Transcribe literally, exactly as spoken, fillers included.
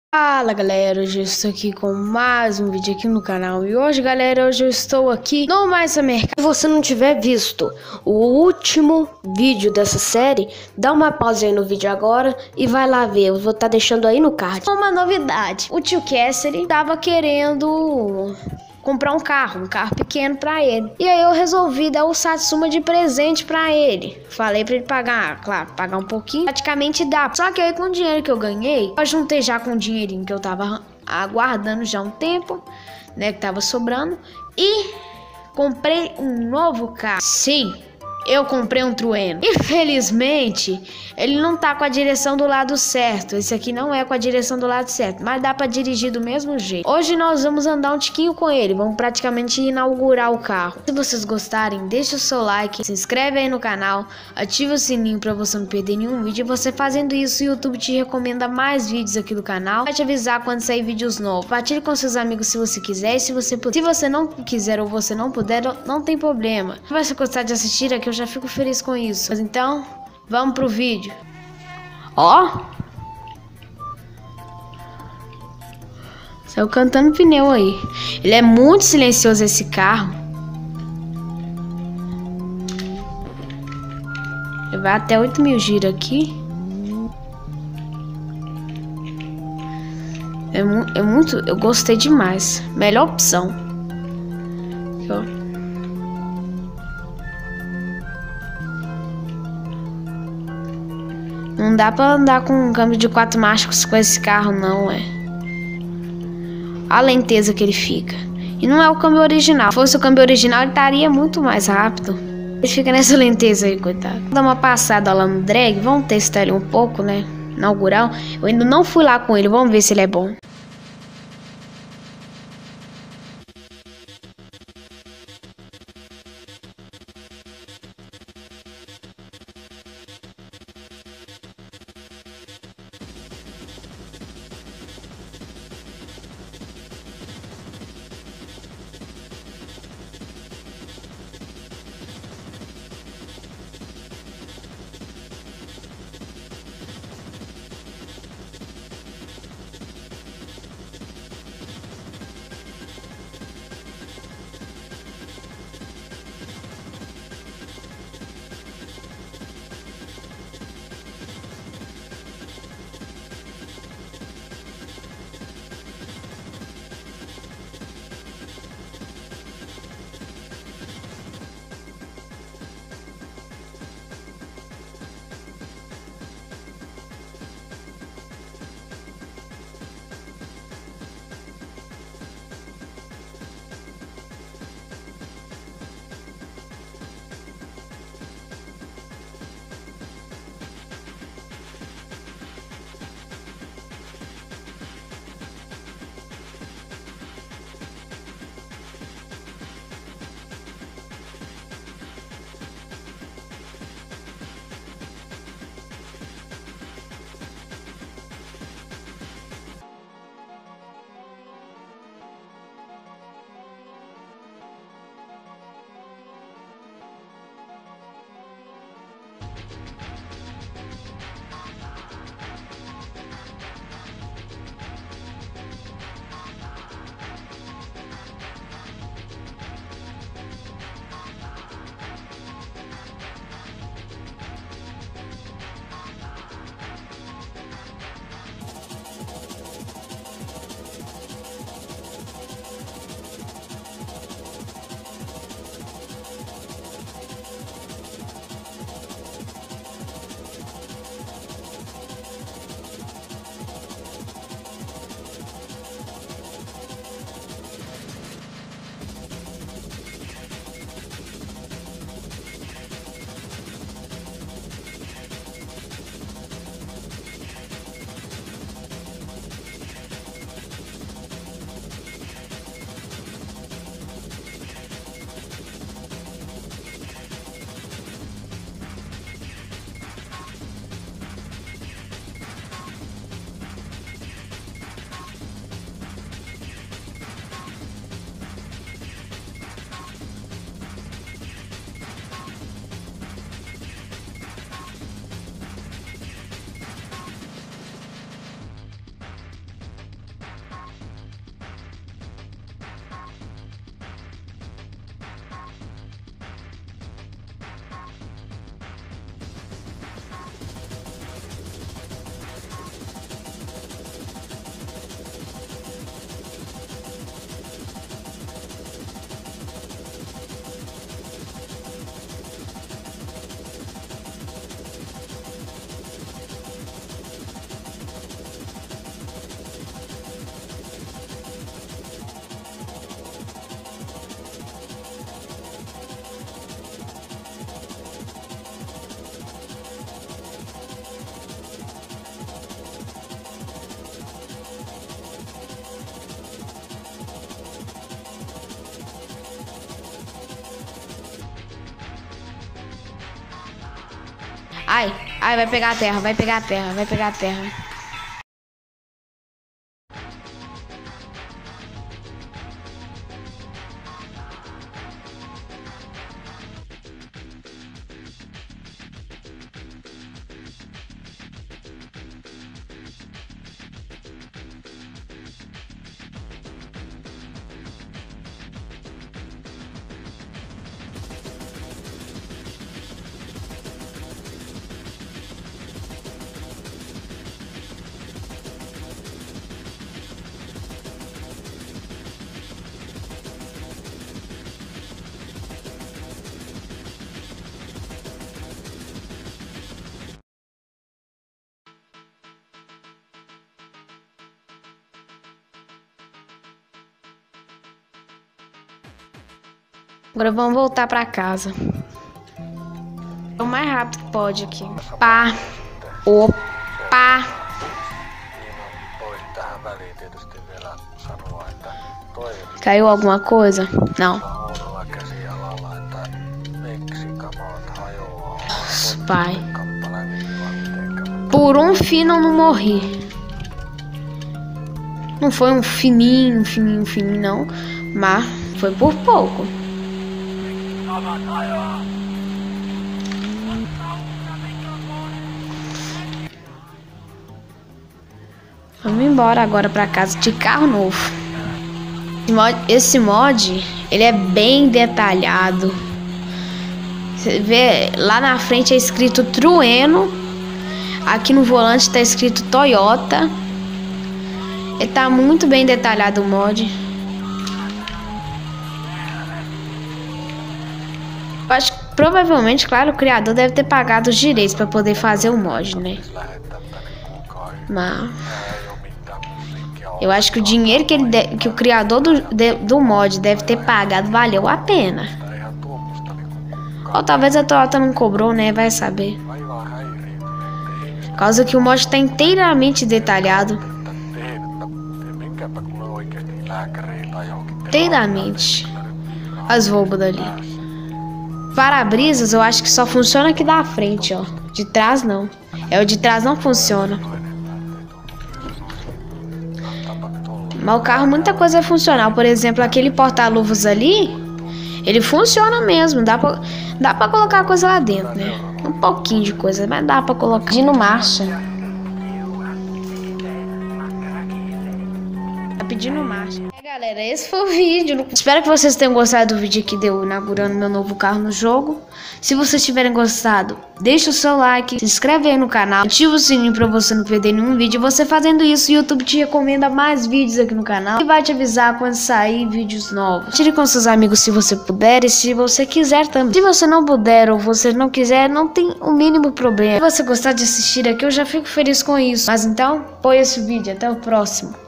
Fala galera, hoje eu estou aqui com mais um vídeo aqui no canal. E hoje galera, hoje eu estou aqui no Mais Mercado. Se você não tiver visto o último vídeo dessa série, dá uma pausa aí no vídeo agora e vai lá ver, eu vou estar deixando aí no card. Uma novidade, o tio Cassidy estava querendo comprar um carro, um carro pequeno pra ele. E aí eu resolvi dar o Satsuma de presente pra ele. Falei pra ele pagar, claro, pagar um pouquinho, praticamente dá. Só que aí com o dinheiro que eu ganhei, eu juntei já com o dinheirinho que eu tava aguardando já um tempo, né, que tava sobrando, e comprei um novo carro. Sim, eu comprei um Trueno. Infelizmente, ele não tá com a direção do lado certo. Esse aqui não é com a direção do lado certo, mas dá pra dirigir do mesmo jeito. Hoje nós vamos andar um tiquinho com ele. Vamos praticamente inaugurar o carro. Se vocês gostarem, deixa o seu like, se inscreve aí no canal, ativa o sininho pra você não perder nenhum vídeo. E você fazendo isso, o YouTube te recomenda mais vídeos aqui do canal. Vai te avisar quando sair vídeos novos. Compartilhe com seus amigos se você quiser. E se você, se você não quiser ou você não puder, não tem problema. Se você gostar de assistir aqui, eu já fico feliz com isso. Mas então, vamos pro vídeo. Ó, saiu cantando pneu aí. Ele é muito silencioso esse carro. Ele vai até oito mil giros aqui. É, mu é muito, eu gostei demais. Melhor opção. Aqui, ó. Não dá pra andar com um câmbio de quatro marchas com esse carro, não, é. A lenteza que ele fica. E não é o câmbio original. Se fosse o câmbio original, ele estaria muito mais rápido. Ele fica nessa lenteza aí, coitado. Vou dar uma passada lá no drag. Vamos testar ele um pouco, né? Inaugural. Eu ainda não fui lá com ele. Vamos ver se ele é bom. Ai, ai, vai pegar a terra, vai pegar a terra, vai pegar a terra. Agora vamos voltar pra casa. O mais rápido que pode aqui. Pá. Opa. Caiu alguma coisa? Não. Pai. Por um fino eu não morri. Não foi um fininho, fininho, fininho, não. Mas foi por pouco. Vamos embora agora pra casa de carro novo. Esse mod, esse mod, ele é bem detalhado. Você vê, lá na frente é escrito Trueno. Aqui no volante tá escrito Toyota. Ele tá muito bem detalhado o mod. Eu acho que provavelmente, claro, o criador deve ter pagado os direitos para poder fazer o mod, né? Mas eu acho que o dinheiro que, ele de, que o criador do, de, do mod deve ter pagado valeu a pena. Ou talvez a Toyota não cobrou, né? Vai saber. Por causa que o mod está inteiramente detalhado. Inteiramente. As roupas dali. Para-brisas eu acho que só funciona aqui da frente, ó. De trás não. É, o de trás não funciona. Mas o carro, muita coisa é funcional. Por exemplo, aquele porta-luvas ali, ele funciona mesmo. Dá pra, dá pra colocar coisa lá dentro, né? Um pouquinho de coisa, mas dá pra colocar. De no marcha. Tá pedindo marcha. É, galera, esse foi o vídeo. Espero que vocês tenham gostado do vídeo aqui de eu inaugurando meu novo carro no jogo. Se vocês tiverem gostado, deixa o seu like, se inscreve aí no canal, ativa o sininho pra você não perder nenhum vídeo. Você fazendo isso, o YouTube te recomenda mais vídeos aqui no canal e vai te avisar quando sair vídeos novos. Tire com seus amigos se você puder e se você quiser também. Se você não puder ou você não quiser, não tem o mínimo problema. Se você gostar de assistir aqui, eu já fico feliz com isso. Mas então, apoia esse vídeo. Até o próximo.